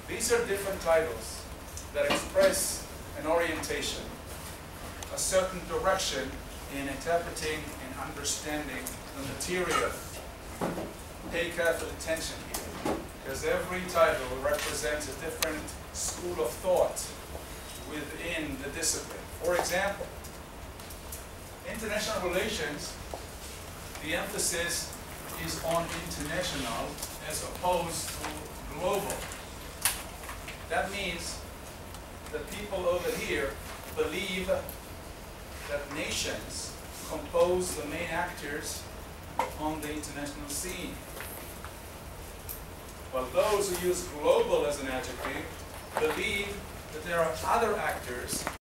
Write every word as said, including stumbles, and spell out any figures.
These are different titles that express an orientation, a certain direction in interpreting and understanding the material. Pay careful attention here, because every title represents a different school of thought within the discipline. For example, international relations, the emphasis is on international as opposed to global. That means that people over here believe that nations compose the main actors on the international scene, while those who use global as an adjective believe that there are other actors